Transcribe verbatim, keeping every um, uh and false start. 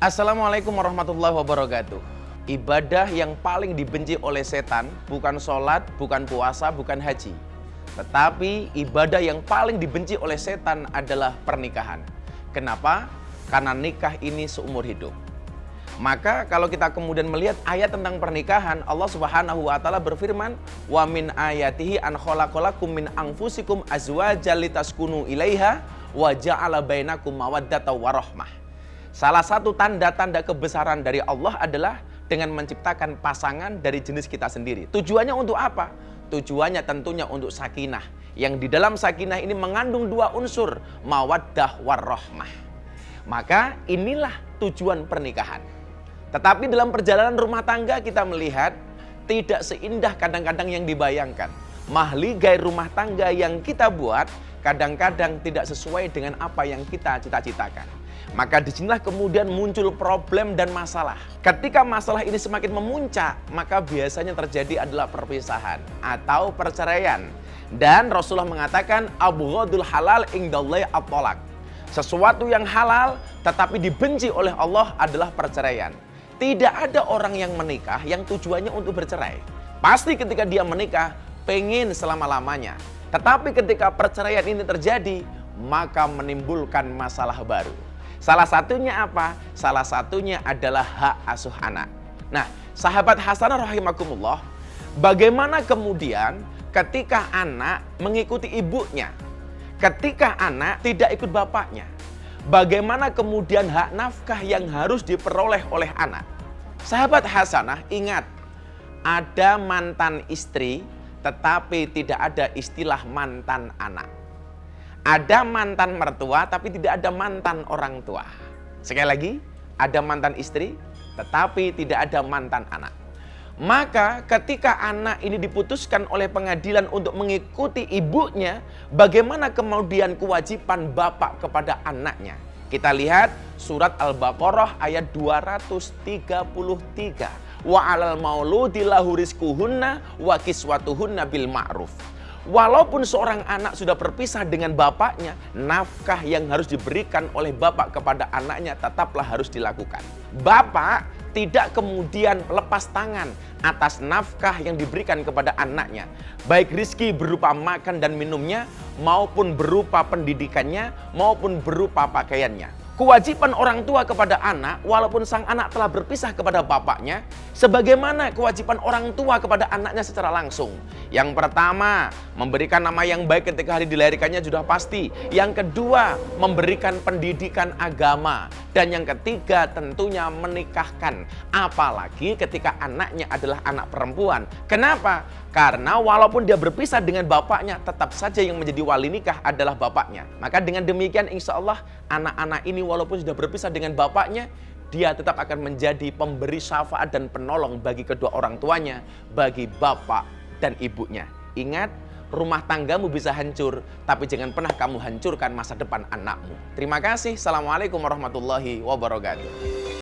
Assalamualaikum warahmatullahi wabarakatuh. Ibadah yang paling dibenci oleh setan bukan sholat, bukan puasa, bukan haji. Tetapi ibadah yang paling dibenci oleh setan adalah pernikahan. Kenapa? Karena nikah ini seumur hidup. Maka kalau kita kemudian melihat ayat tentang pernikahan, Allah Subhanahu wa taala berfirman, "Wa min ayatihi an khalaqalakum min anfusikum azwajan litaskunu ilaiha wa ja'ala bainakum mawaddatan wa rahmah." Salah satu tanda-tanda kebesaran dari Allah adalah dengan menciptakan pasangan dari jenis kita sendiri. Tujuannya untuk apa? Tujuannya tentunya untuk sakinah. Yang di dalam sakinah ini mengandung dua unsur, mawaddah warahmah. Maka inilah tujuan pernikahan. Tetapi dalam perjalanan rumah tangga kita melihat tidak seindah kadang-kadang yang dibayangkan. Mahligai rumah tangga yang kita buat kadang-kadang tidak sesuai dengan apa yang kita cita-citakan. Maka disinilah kemudian muncul problem dan masalah. Ketika masalah ini semakin memuncak, maka biasanya terjadi adalah perpisahan atau perceraian. Dan Rasulullah mengatakan, abghadul halal indallahi at-thalaq. Sesuatu yang halal tetapi dibenci oleh Allah adalah perceraian. Tidak ada orang yang menikah yang tujuannya untuk bercerai. Pasti ketika dia menikah, pengen selama-lamanya. Tetapi ketika perceraian ini terjadi, maka menimbulkan masalah baru. Salah satunya apa? Salah satunya adalah hak asuh anak. Nah, sahabat Hasanah rahimakumullah, bagaimana kemudian ketika anak mengikuti ibunya, ketika anak tidak ikut bapaknya, bagaimana kemudian hak nafkah yang harus diperoleh oleh anak? Sahabat Hasanah, ingat, ada mantan istri, tetapi tidak ada istilah mantan anak. Ada mantan mertua, tapi tidak ada mantan orang tua. Sekali lagi, ada mantan istri, tetapi tidak ada mantan anak. Maka ketika anak ini diputuskan oleh pengadilan untuk mengikuti ibunya, bagaimana kemudian kewajiban bapak kepada anaknya? Kita lihat surat Al-Baqarah ayat dua ratus tiga puluh tiga. Wa 'alal mauludi lahu rizquhunna wa kiswatuhunna bil ma'ruf. Walaupun seorang anak sudah berpisah dengan bapaknya, nafkah yang harus diberikan oleh bapak kepada anaknya tetaplah harus dilakukan. Bapak tidak kemudian lepas tangan atas nafkah yang diberikan kepada anaknya. Baik rizki berupa makan dan minumnya, maupun berupa pendidikannya, maupun berupa pakaiannya. Kewajiban orang tua kepada anak, walaupun sang anak telah berpisah kepada bapaknya, sebagaimana kewajiban orang tua kepada anaknya secara langsung. Yang pertama, memberikan nama yang baik ketika hari dilahirkannya sudah pasti. Yang kedua, memberikan pendidikan agama. Dan yang ketiga, tentunya menikahkan. Apalagi ketika anaknya adalah anak perempuan. Kenapa? Karena walaupun dia berpisah dengan bapaknya, tetap saja yang menjadi wali nikah adalah bapaknya. Maka dengan demikian insya Allah anak-anak ini walaupun sudah berpisah dengan bapaknya, dia tetap akan menjadi pemberi syafaat dan penolong bagi kedua orang tuanya, bagi bapak dan ibunya. Ingat, rumah tanggamu bisa hancur, tapi jangan pernah kamu hancurkan masa depan anakmu. Terima kasih. Assalamualaikum warahmatullahi wabarakatuh.